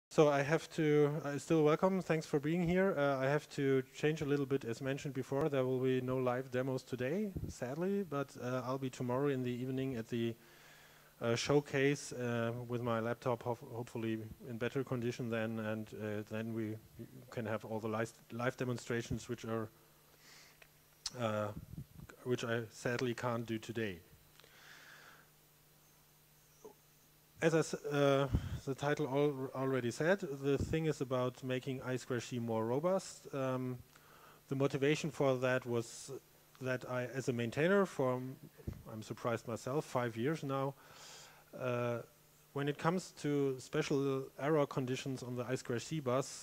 So I have to, still welcome, thanks for being here. I have to change a little bit, as mentioned before. There will be no live demos today, sadly, but I'll be tomorrow in the evening at the showcase with my laptop, hopefully in better condition then, and then we can have all the live demonstrations which I sadly can't do today. As the title already said, the thing is about making I2C more robust. The motivation for that was that I, as a maintainer for, I'm surprised myself, 5 years now, when it comes to special error conditions on the I2C bus,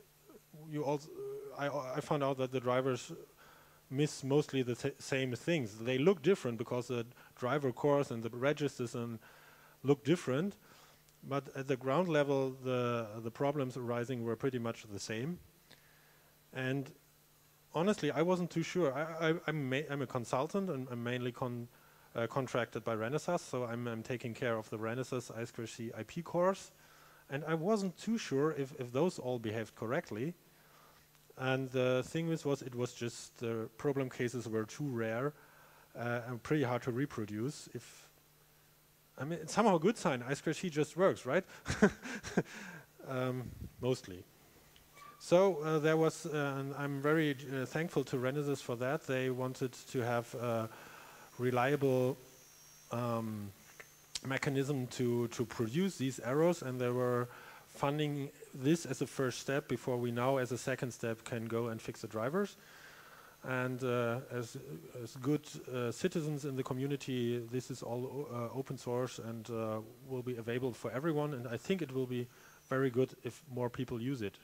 I found out that the drivers miss mostly the same things. They look different because the driver cores and the registers look different, but at the ground level, the problems arising were pretty much the same. And honestly, I wasn't too sure. I'm a consultant, and I'm mainly contracted by Renesas, so I'm taking care of the Renesas I2C IP cores, and I wasn't too sure if those all behaved correctly. And the thing was it was just the problem cases were too rare and pretty hard to reproduce. I mean, it's somehow a good sign. I2C just works, right? Mostly. So there was, and I'm very thankful to Renesas for that. They wanted to have a reliable mechanism to produce these errors, and they were funding this as a first step before we now, as a second step, can go and fix the drivers. And as good citizens in the community, this is all open source and will be available for everyone. And I think it will be very good if more people use it.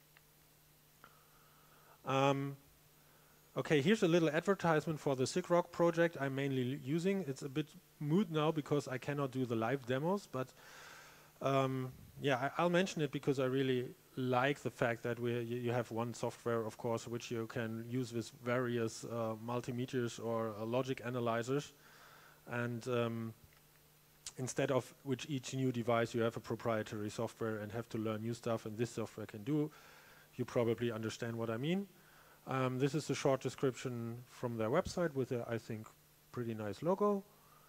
Okay, here's a little advertisement for the SIGROC project I'm mainly using. It's a bit moot now because I cannot do the live demos, but yeah, I'll mention it because I really like the fact that you have one software, of course, which you can use with various multimeters or logic analyzers. And instead of which each new device, you have a proprietary software and have to learn new stuff, and this software can do. You probably understand what I mean. This is a short description from their website with a, I think, pretty nice logo.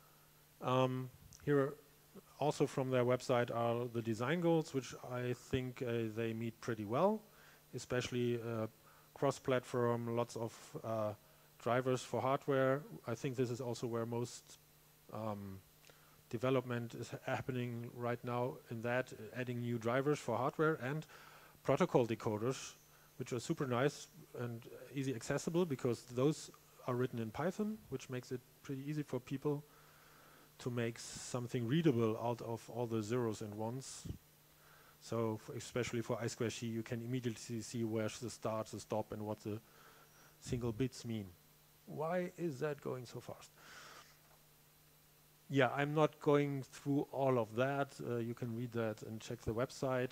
Here also from their website are the design goals, which I think they meet pretty well, especially cross-platform, lots of drivers for hardware. I think this is also where most development is happening right now in that, adding new drivers for hardware and protocol decoders, which are super nice and easy accessible because those are written in Python, which makes it pretty easy for people to make something readable out of all the zeros and ones. So especially for I2C, you can immediately see where's the start, the stop, and what the single bits mean. Why is that going so fast? Yeah, I'm not going through all of that. You can read that and check the website.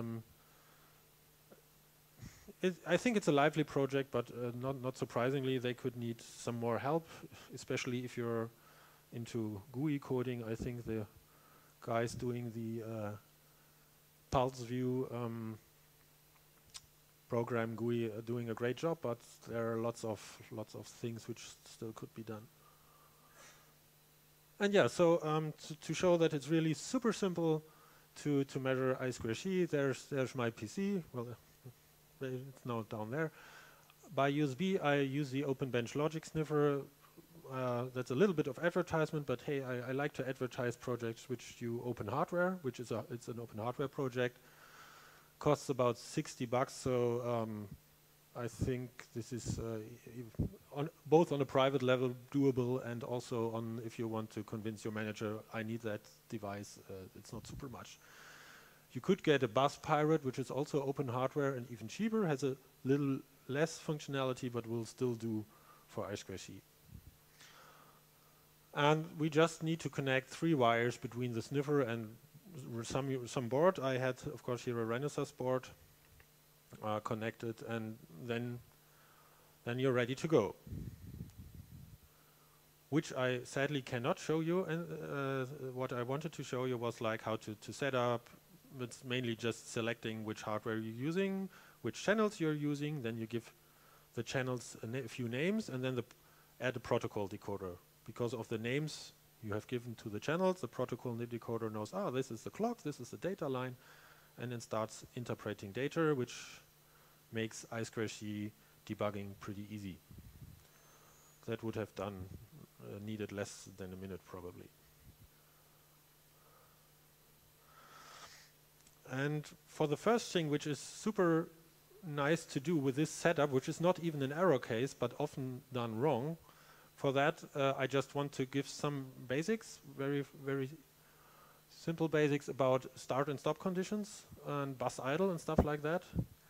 I think it's a lively project, but not surprisingly, they could need some more help, especially if you're into GUI coding. I think the guys doing the Pulse View program GUI are doing a great job, but there are lots of things which still could be done. And yeah, so to show that it's really super simple to measure I2C, there's my PC. Well, it's now down there. By USB, I use the OpenBench Logic Sniffer. That's a little bit of advertisement, but hey, I like to advertise projects which do open hardware, which is it's an open hardware project. Costs about $60, so I think this is both on a private level doable, and also on if you want to convince your manager, I need that device. It's not super much. You could get a Bus Pirate, which is also open hardware and even cheaper, has a little less functionality, but will still do for I2C. And we just need to connect 3 wires between the sniffer and some board. I had, of course, here a Renesas board connected, and then you're ready to go. Which I sadly cannot show you. And what I wanted to show you was like how to set up, it's mainly just selecting which hardware you're using, which channels you're using, then you give the channels a few names, and then add a protocol decoder. Because of the names you have given to the channels, the protocol decoder knows, this is the clock, this is the data line, and then starts interpreting data, which makes I2C debugging pretty easy. That would have needed less than a minute probably. And for the first thing, which is super nice to do with this setup, which is not even an error case, but often done wrong, for that I just want to give some basics, very, very simple basics about start and stop conditions and bus idle and stuff like that.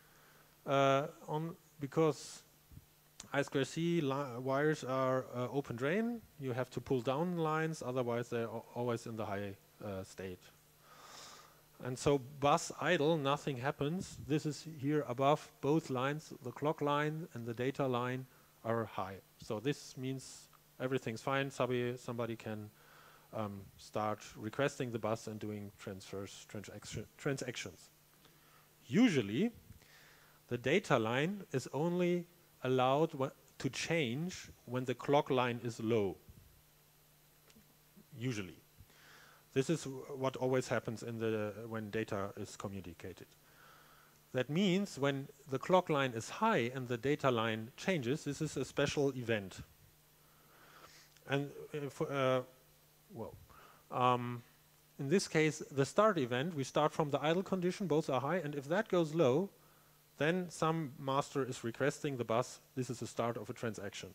Because I2C wires are open drain, you have to pull down lines, otherwise they're always in the high state. And so bus idle, nothing happens. This is here above both lines, the clock line and the data line are high. So this means everything's fine. Somebody can start requesting the bus and doing transfers, transactions. Usually, the data line is only allowed to change when the clock line is low. Usually. This is what always happens when data is communicated. That means when the clock line is high and the data line changes, this is a special event. And in this case, the start event, we start from the idle condition, both are high, and if that goes low, then some master is requesting the bus. This is the start of a transaction.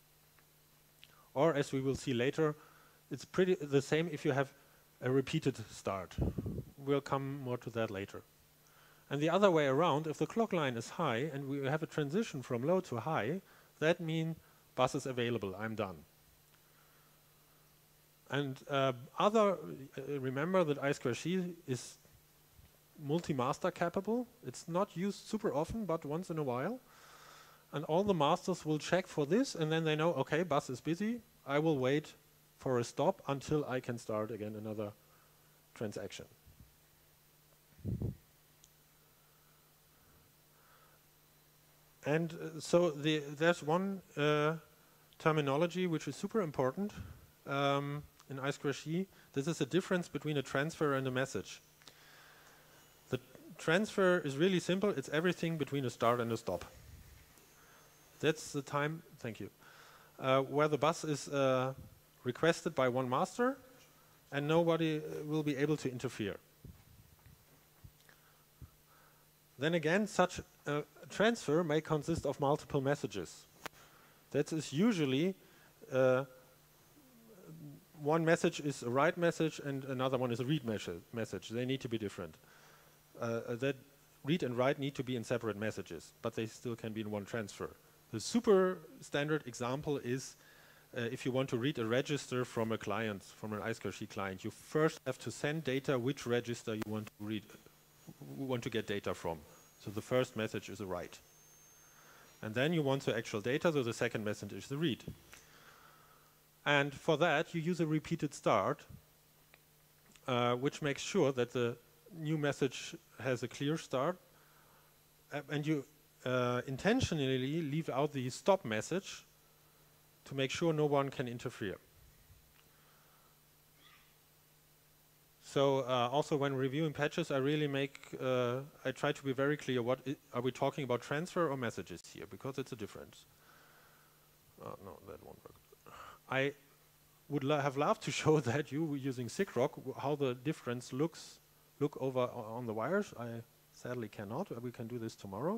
Or as we will see later, it's pretty the same if you have a repeated start. We'll come more to that later. And the other way around, if the clock line is high and we have a transition from low to high, that means bus is available, I'm done. And remember that I2C is multi-master capable. It's not used super often, but once in a while. And all the masters will check for this, and then they know, okay, bus is busy, I will wait for a stop until I can start again another transaction. And so there's one terminology which is super important in I2C. This is the difference between a transfer and a message. The transfer is really simple. It's everything between a start and a stop. That's the time, thank you, where the bus is requested by one master and nobody will be able to interfere. Then again, such a transfer may consist of multiple messages. That is usually one message is a write message and another one is a read message. They need to be different. That read and write need to be in separate messages, but they still can be in one transfer. The super standard example is if you want to read a register from a client, from an I2C client, you first have to send data which register you want to read, want to get data from. So the first message is a write. And then you want the actual data, so the second message is the read. And for that, you use a repeated start, which makes sure that the new message has a clear start, and you intentionally leave out the stop message to make sure no one can interfere. So also when reviewing patches, I really I try to be very clear, are we talking about transfer or messages here? Because it's a difference. No, that won't work. I would have loved to show that you were using SIGROC, how the difference look over on the wires. I sadly cannot. We can do this tomorrow.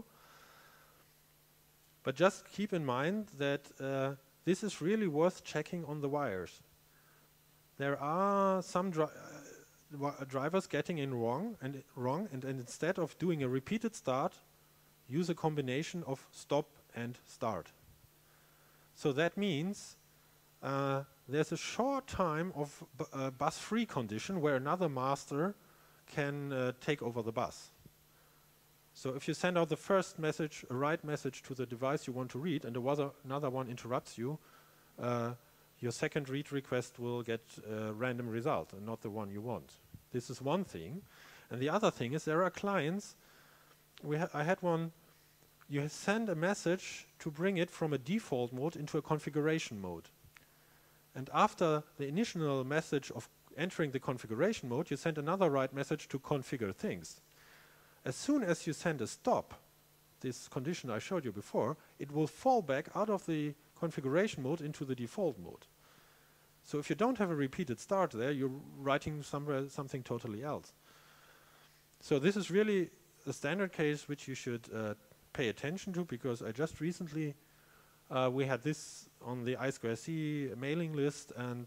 But just keep in mind that this is really worth checking on the wires. There are some drivers getting in wrong, and instead of doing a repeated start, use a combination of stop and start. So that means there's a short time of bus-free condition where another master can take over the bus. So if you send out the first message, a write message to the device you want to read, and another one interrupts you, your second read request will get a random result and not the one you want. This is one thing. And the other thing is there are clients, I had one, you send a message to bring it from a default mode into a configuration mode. And after the initial message of entering the configuration mode, you send another write message to configure things. As soon as you send a stop, this condition I showed you before, it will fall back out of the configuration mode into the default mode. So if you don't have a repeated start there, you're writing something totally else. So this is really a standard case which you should pay attention to, because I just recently, we had this on the I2C mailing list, and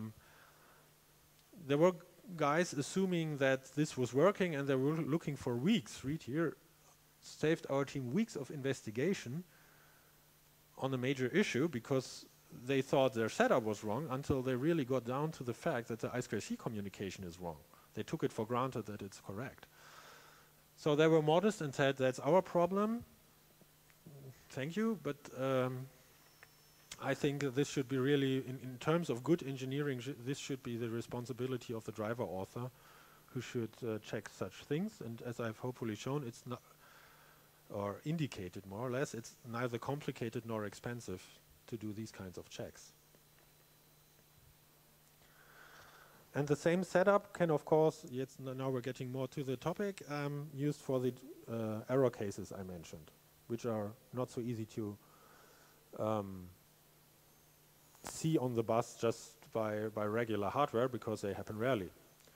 there were guys assuming that this was working, and they were looking for weeks. Read here, saved our team weeks of investigation on a major issue because they thought their setup was wrong, until they really got down to the fact that the I2C communication is wrong. They took it for granted that it's correct. So they were modest and said, that's our problem. Thank you, but I think that this should be really, in terms of good engineering, this should be the responsibility of the driver author, who should check such things. And as I've hopefully shown, it's not, or indicated more or less, it's neither complicated nor expensive to do these kinds of checks. And the same setup can, of course, now we're getting more to the topic, used for the error cases I mentioned, which are not so easy to see on the bus just by regular hardware, because they happen rarely.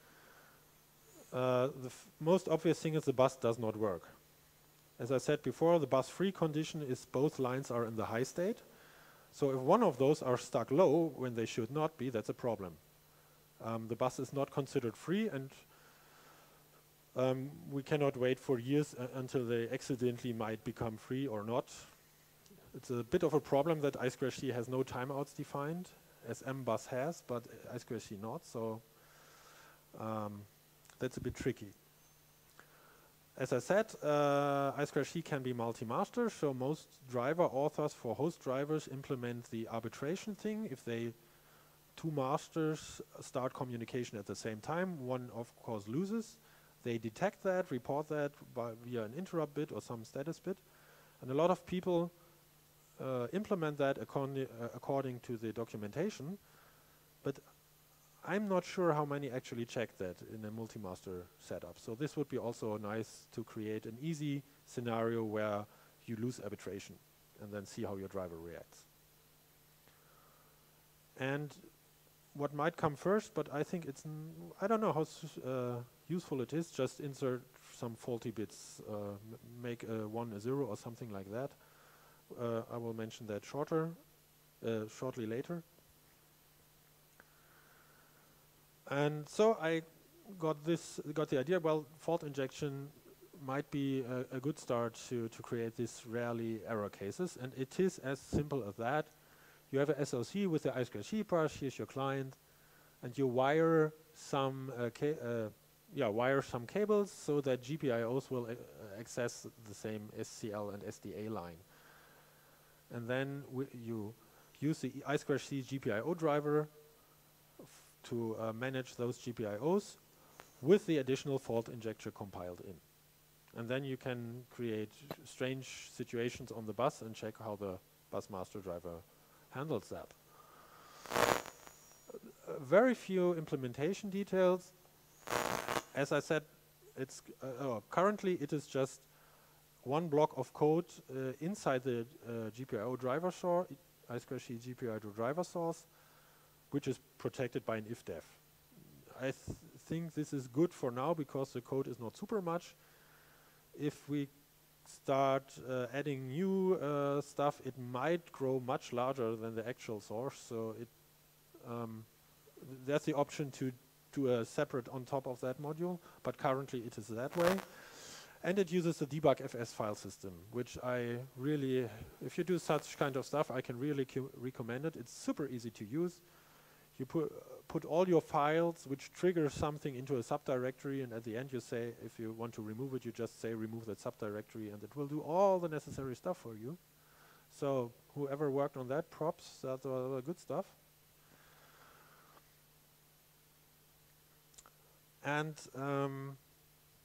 The most obvious thing is the bus does not work. As I said before, the bus free condition is both lines are in the high state. So if one of those are stuck low when they should not be, that's a problem. The bus is not considered free, and we cannot wait for years until they accidentally might become free or not. It's a bit of a problem that I2C has no timeouts defined, as MBus has, but I2C not, so that's a bit tricky. As I said, I2C can be multi-master, so most driver authors for host drivers implement the arbitration thing. If they two masters start communication at the same time, one of course loses. They detect that, report that via an interrupt bit or some status bit, and a lot of people implement that according to the documentation, but I'm not sure how many actually check that in a multi-master setup. So this would be also nice to create an easy scenario where you lose arbitration and then see how your driver reacts. And what might come first, but I think it's, I don't know how useful it is, just insert some faulty bits, make a 1 a 0 or something like that. I will mention that shortly later. And so I got the idea, well, fault injection might be a good start to create these rarely error cases, and it is as simple as that. You have a SOC with the I2C parse, here's your client, and you wire some cables so that GPIOs will access the same SCL and SDA line. And then you use the I2C GPIO driver to manage those GPIOs with the additional fault injector compiled in. And then you can create strange situations on the bus and check how the bus master driver handles that. Very few implementation details. As I said, it's currently it is just one block of code inside the GPIO driver source, I2C GPIO driver source, which is protected by an ifdef. I think this is good for now because the code is not super much. If we start adding new stuff, it might grow much larger than the actual source. So it there's the option to do a separate on top of that module, but currently it is that way. And it uses the debug.fs file system, which I really, if you do such kind of stuff, I can really recommend it. It's super easy to use. You put all your files which trigger something into a subdirectory, and at the end you say, if you want to remove it, you just say remove that subdirectory, and it will do all the necessary stuff for you. So whoever worked on that, props, that's good stuff. And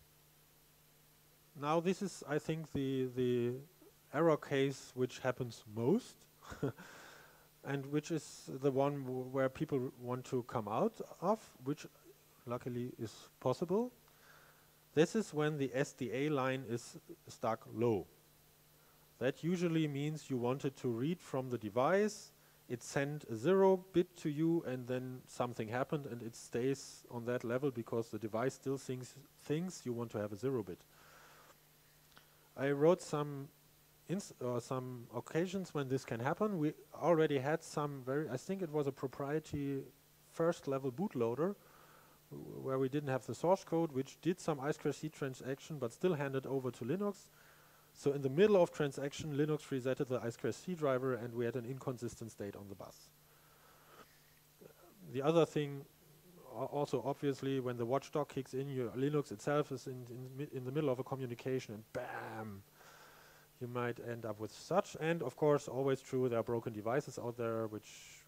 now this is, I think, the error case which happens most, and which is the one where people want to come out of, which luckily is possible. This is when the SDA line is stuck low. That usually means you wanted to read from the device, it sent a 0 bit to you, and then something happened and it stays on that level because the device still thinks you want to have a 0 bit. I wrote some occasions when this can happen. We already had some I think it was a proprietary first level bootloader where we didn't have the source code, which did some I2C transaction but still handed over to Linux. So in the middle of transaction, Linux resetted the I2C driver and we had an inconsistent state on the bus. The other thing, also obviously, when the watchdog kicks in, your Linux itself is in the middle of a communication and bam, you might end up with such. And of course, always true, there are broken devices out there which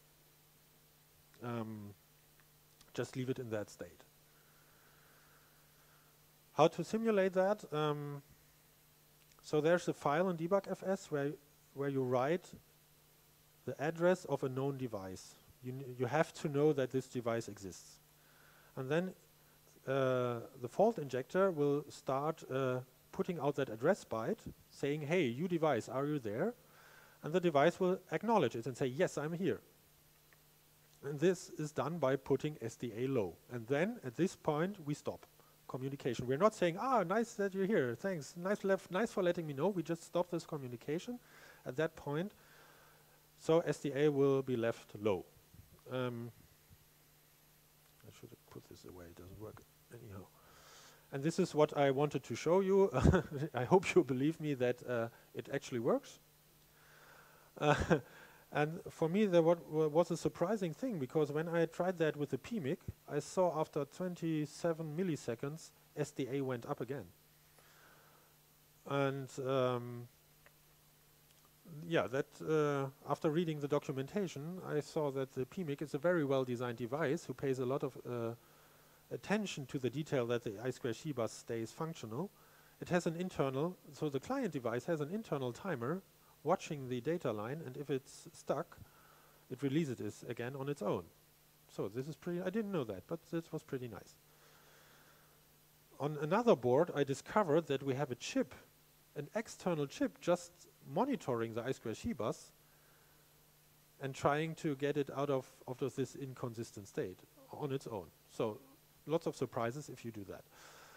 just leave it in that state. How to simulate that? So there's a file in debugfs where you write the address of a known device. You have to know that this device exists. And then the fault injector will start putting out that address byte, saying, hey, you device, are you there? And the device will acknowledge it and say, yes, I'm here. And this is done by putting SDA low. And then at this point, we stop communication. We're not saying, nice that you're here, thanks, nice for letting me know. We just stop this communication at that point. So SDA will be left low. I should have put this away, it doesn't work anyhow. And this is what I wanted to show you. I hope you believe me that it actually works. And for me, there was a surprising thing, because when I tried that with the PMIC, I saw after 27 milliseconds, SDA went up again. And yeah, that after reading the documentation, I saw that the PMIC is a very well-designed device who pays a lot of attention to the detail that the I2C bus stays functional. It has an internal, so the client device has an internal timer watching the data line, and if it's stuck, it releases it again on its own. So this is pretty, I didn't know that, but this was pretty nice. On another board, I discovered that we have a chip, an external chip, just monitoring the I2C bus and trying to get it out of this inconsistent state on its own. So lots of surprises if you do that.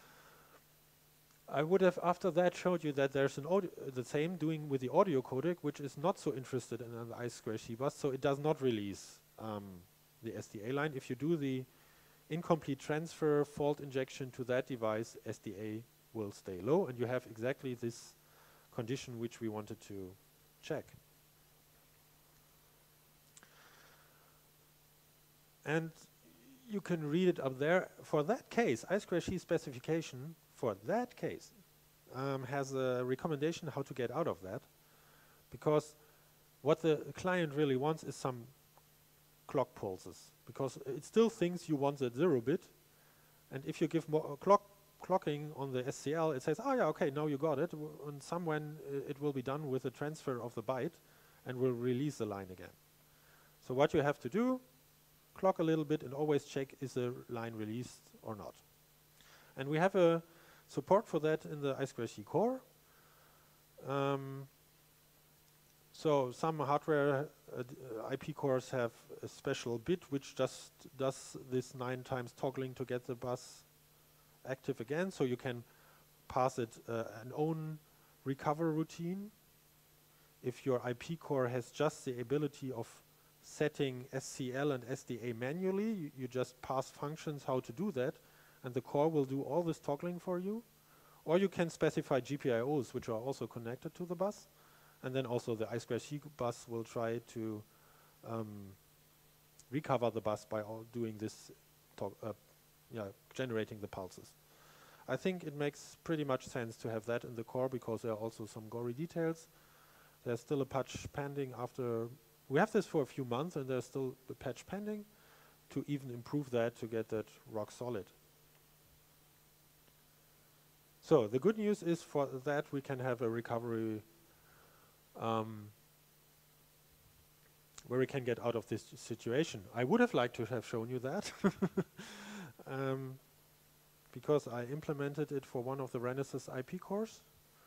I would have after that showed you that there's an the same doing with the audio codec, which is not so interested in an I2C bus, so it does not release the SDA line. If you do the incomplete transfer fault injection to that device, SDA will stay low, and you have exactly this condition which we wanted to check. And you can read it up there. For that case, I2C specification for that case has a recommendation how to get out of that, because what the client really wants is some clock pulses, because it still thinks you want that 0 bit, and if you give more clocking on the SCL, it says, oh yeah, okay, now you got it, and somewhere it will be done with the transfer of the byte and will release the line again. So what you have to do, clock a little bit and always check is the line released or not. And we have a support for that in the I2C core. So some hardware IP cores have a special bit which just does this 9 times toggling to get the bus active again. So you can pass it an own recover routine. If your IP core has just the ability of setting SCL and SDA manually, you just pass functions how to do that, and the core will do all this toggling for you. Or you can specify GPIOs, which are also connected to the bus, and then also the I2C bus will try to recover the bus by doing this, generating the pulses. I think it makes pretty much sense to have that in the core, because there are also some gory details. There's still a patch pending after. We have this for a few months, and there's still a patch pending to even improve that, to get that rock solid. So the good news is for that we can have a recovery where we can get out of this situation. I would have liked to have shown you that because I implemented it for one of the Renesas IP cores.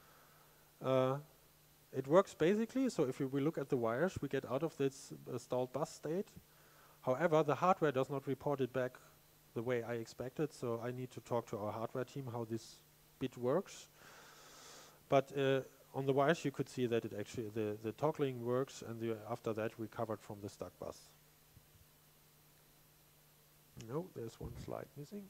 It works basically, so if we look at the wires, we get out of this stalled bus state. However, the hardware does not report it back the way I expected, so I need to talk to our hardware team how this bit works. But on the wires you could see that it actually, the toggling works, and after that recovered from the stuck bus. No, there's one slide missing.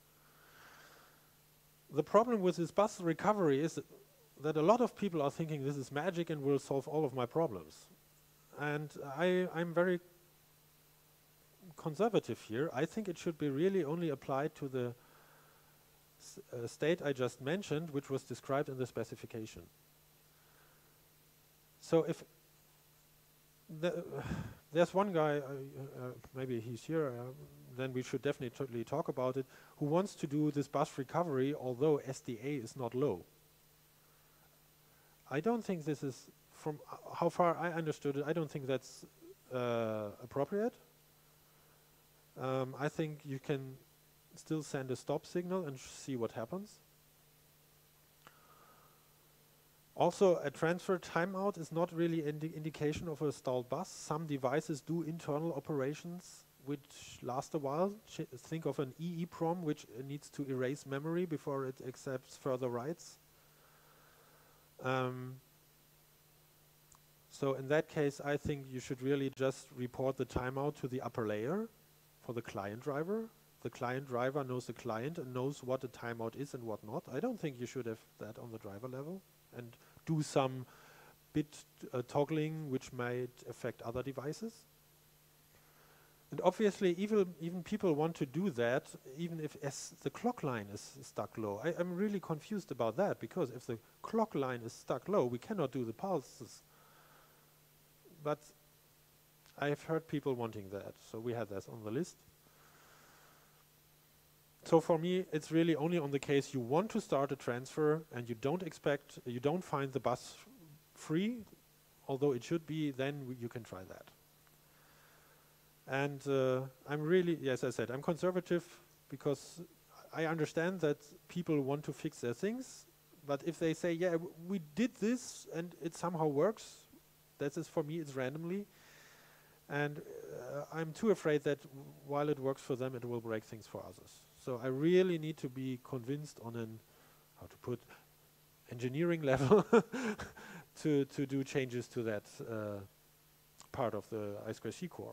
The problem with this bus recovery is that a lot of people are thinking this is magic and will solve all of my problems. And I'm very conservative here. I think it should be really only applied to the state I just mentioned, which was described in the specification. So if there's one guy, maybe he's here, then we should definitely talk about it, who wants to do this bus recovery although SDA is not low. I don't think this is, from how far I understood it, I don't think that's appropriate. I think you can still send a stop signal and see what happens. Also, a transfer timeout is not really an indication of a stalled bus. Some devices do internal operations which last a while. Think of an EEPROM which needs to erase memory before it accepts further writes. So in that case, I think you should really just report the timeout to the upper layer for the client driver. The client driver knows the client and knows what a timeout is and what not. I don't think you should have that on the driver level and do some bit toggling which might affect other devices. And obviously even people want to do that even if the clock line is stuck low. I'm really confused about that, because if the clock line is stuck low, we cannot do the pulses. But I've heard people wanting that, so we had that on the list. So for me, it's really only on the case you want to start a transfer and you don't find the bus free, although it should be, then you can try that. And I'm really, yes, I said, I'm conservative because I understand that people want to fix their things, but if they say, yeah, we did this and it somehow works, that is, for me, it's randomly. And I'm too afraid that while it works for them, it will break things for others. So I really need to be convinced on an, how to put, engineering level to do changes to that part of the I2C core.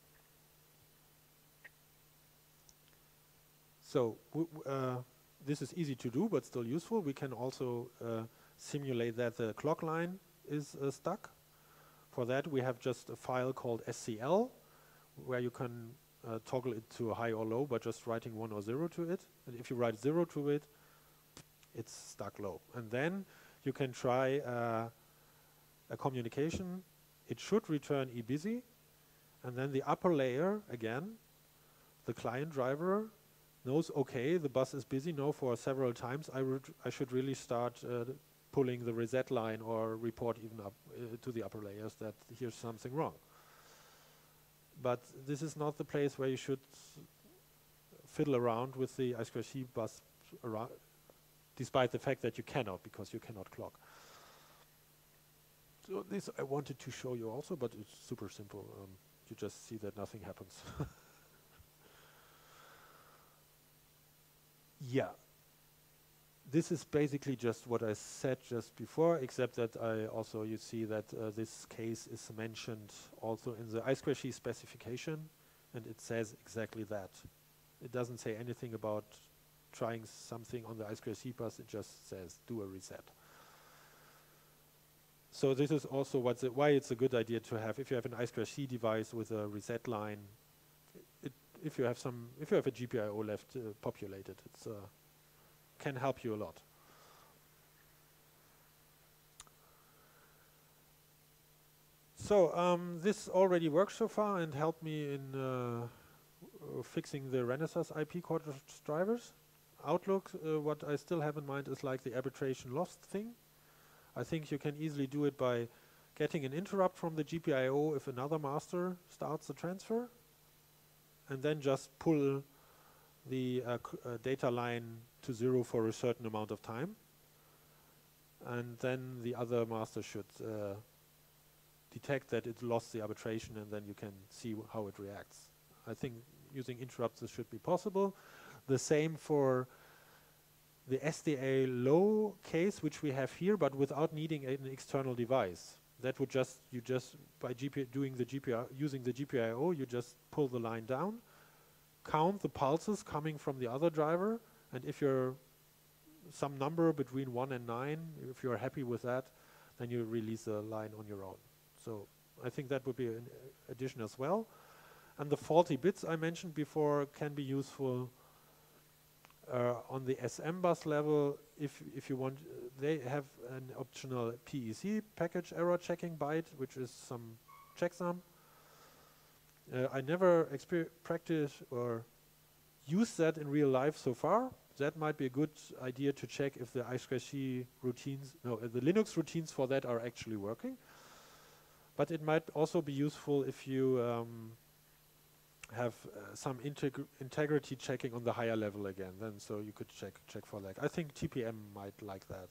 So this is easy to do, but still useful. We can also simulate that the clock line is stuck. For that, we have just a file called SCL, where you can toggle it to high or low by just writing 1 or 0 to it. And if you write 0 to it, it's stuck low. And then you can try a communication. It should return eBusy. And then the upper layer, again, the client driver knows, okay, the bus is busy now for several times. I should really start pulling the reset line or report even up to the upper layers that here's something wrong. But this is not the place where you should fiddle around with the I2C bus around, despite the fact that you cannot, because you cannot clock. So this I wanted to show you also, but it's super simple. You just see that nothing happens. Yeah. This is basically just what I said just before, except that you see that this case is mentioned also in the I2C specification, and it says exactly that. It doesn't say anything about trying something on the I2C bus, it just says do a reset. So this is also why it's a good idea to have, if you have an I2C device with a reset line, if you have a GPIO left populated, it's can help you a lot. So this already works so far and helped me in fixing the Renesas IP core drivers. Outlook, what I still have in mind is like the arbitration lost thing. I think you can easily do it by getting an interrupt from the GPIO if another master starts the transfer, and then just pull the data line to 0 for a certain amount of time. And then the other master should detect that it lost the arbitration, and then you can see how it reacts. I think using interrupts this should be possible. The same for the SDA low case, which we have here, but without needing an external device. That would just, by using the GPIO, you just pull the line down, count the pulses coming from the other driver, and if you're some number between 1 and 9, if you're happy with that, then you release the line on your own. So I think that would be an addition as well. And the faulty bits I mentioned before can be useful on the SM bus level. If you want, they have an optional PEC, package error checking byte, which is some checksum. I never practice or use that in real life so far. That might be a good idea to check if the I2C routines, the Linux routines for that are actually working. But it might also be useful if you have some integrity checking on the higher level again. Then so you could check for that. I think TPM might like that.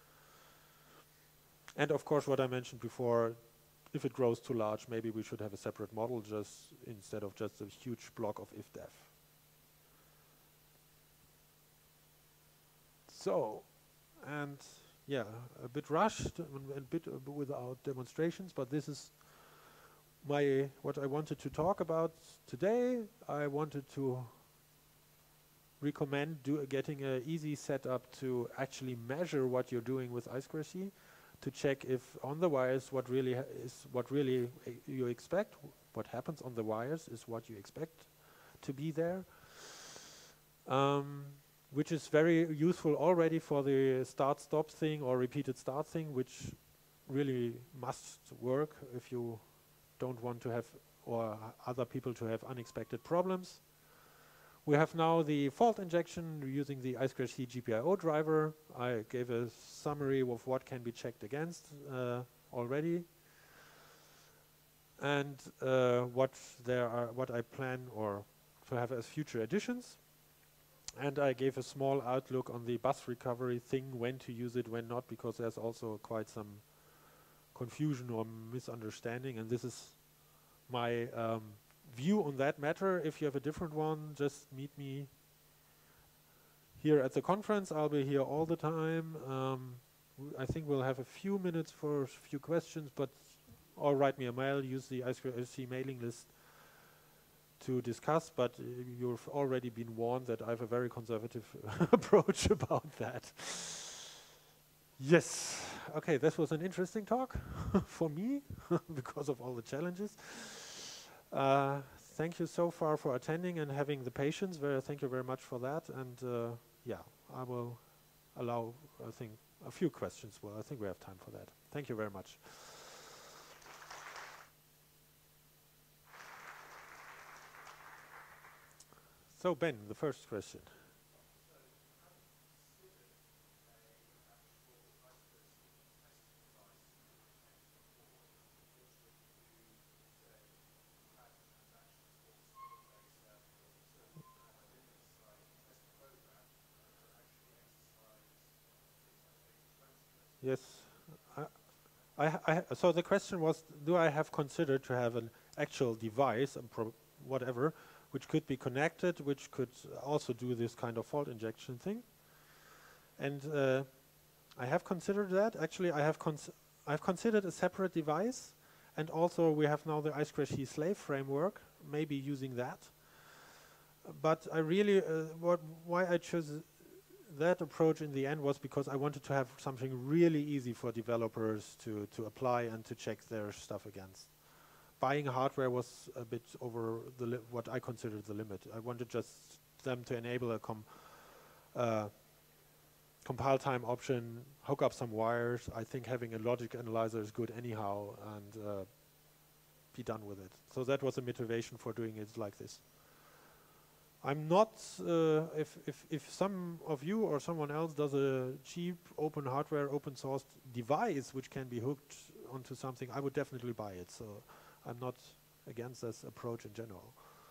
And of course, what I mentioned before, if it grows too large, maybe we should have a separate model just instead of just a huge block of if-def. So, and yeah, a bit rushed and a bit without demonstrations, but this is what I wanted to talk about today. I wanted to recommend getting an easy setup to actually measure what you're doing with I2C, to check if on the wires what really you expect, what happens on the wires is what you expect to be there. Which is very useful already for the start-stop thing or repeated start thing, which really must work if you don't want to have, or other people to have unexpected problems. We have now the fault injection using the I2C GPIO driver. I gave a summary of what can be checked against already, and what I plan or to have as future additions. And I gave a small outlook on the bus recovery thing, when to use it, when not, because there's also quite some confusion or misunderstanding, and this is my view on that matter. If you have a different one, just meet me here at the conference. I'll be here all the time. I think we'll have a few minutes for a few questions, but or write me a mail, use the I2C mailing list to discuss, but you've already been warned that I have a very conservative approach about that. Yes, okay, this was an interesting talk for me because of all the challenges. Thank you so far for attending and having the patience. Thank you very much for that. And yeah, I will allow, I think, a few questions. Well, I think we have time for that. Thank you very much. So Ben, the first question. Yes. So the question was, do I have considered to have an actual device, whatever, which could be connected, which could also do this kind of fault injection thing? And I have considered that. Actually, I've considered a separate device, and also we have now the I2C slave framework, maybe using that. But I really, why I chose that approach in the end was because I wanted to have something really easy for developers to apply and to check their stuff against. Buying hardware was a bit over what I considered the limit. I wanted just them to enable a compile time option, hook up some wires. I think having a logic analyzer is good anyhow, and be done with it. So that was the motivation for doing it like this. I'm not, if some of you or someone else does a cheap open hardware, open source device which can be hooked onto something, I would definitely buy it. So I'm not against this approach in general.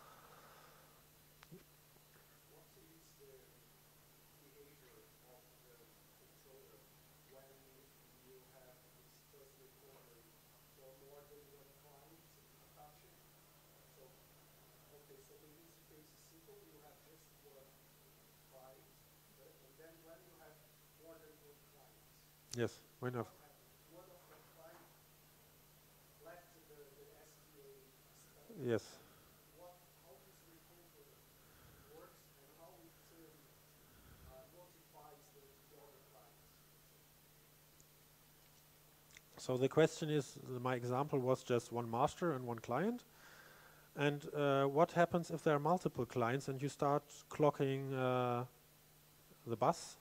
Yes, when I've yes. So the question is, my example was just one master and one client. And what happens if there are multiple clients and you start clocking the bus?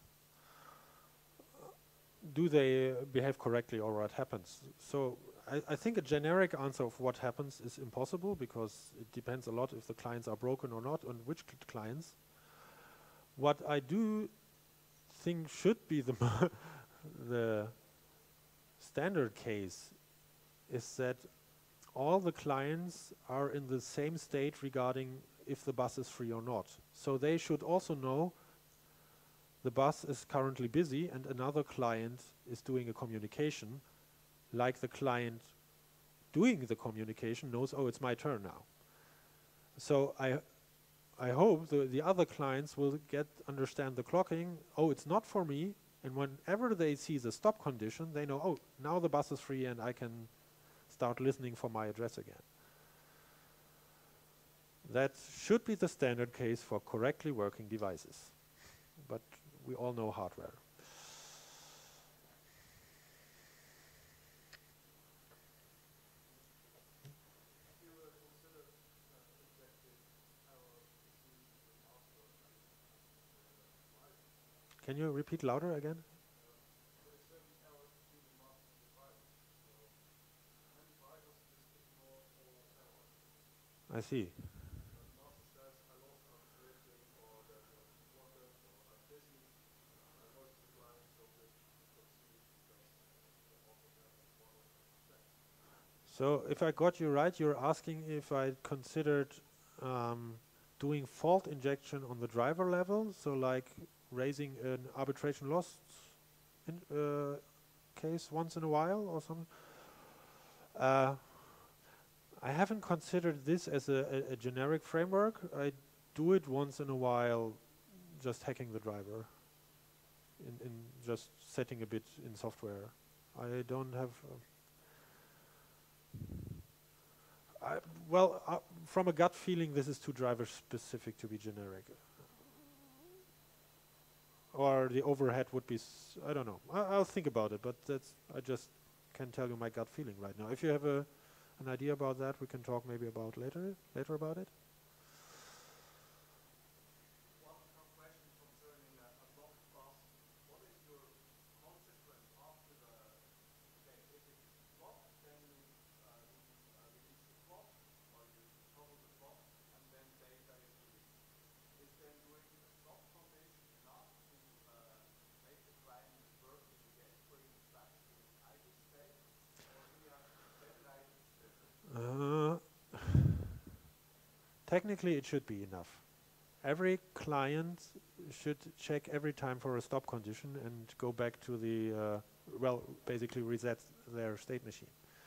Do they behave correctly or what happens? So I think a generic answer of what happens is impossible because it depends a lot if the clients are broken or not and which clients. What I do think should be the standard case is that all the clients are in the same state regarding if the bus is free or not. So they should also know the bus is currently busy and another client is doing a communication, like the client doing the communication knows, oh, it's my turn now. So I hope the other clients will understand the clocking, oh, it's not for me, and whenever they see the stop condition, they know, oh, now the bus is free and I can start listening for my address again. That should be the standard case for correctly working devices. But we all know hardware. Can you repeat louder again? I see. So if I got you right, you're asking if I considered doing fault injection on the driver level, so like raising an arbitration loss case once in a while or something. I haven't considered this as a generic framework. I do it once in a while, just hacking the driver, in just setting a bit in software. I don't have. From a gut feeling, this is too driver specific to be generic. Or the overhead would be, I don't know. I'll think about it, but I just can tell you my gut feeling right now. If you have an idea about that, we can talk maybe about later about it. Technically, it should be enough. Every client should check every time for a stop condition and go back to the, basically reset their state machine.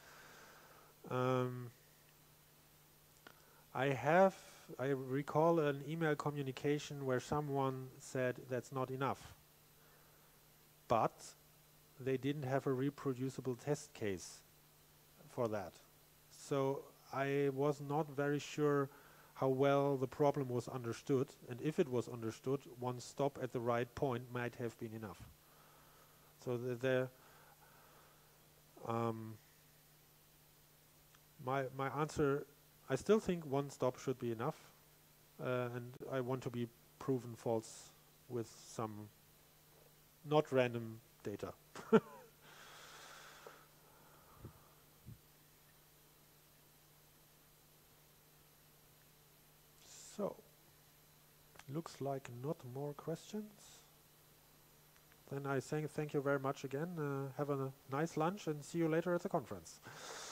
I recall an email communication where someone said that's not enough, but they didn't have a reproducible test case for that. So I was not very sure how well the problem was understood, and if it was understood, one stop at the right point might have been enough. So my answer, I still think one stop should be enough, and I want to be proven false with some not random data. So looks like not more questions. Then I thank you very much again. Have a nice lunch and see you later at the conference.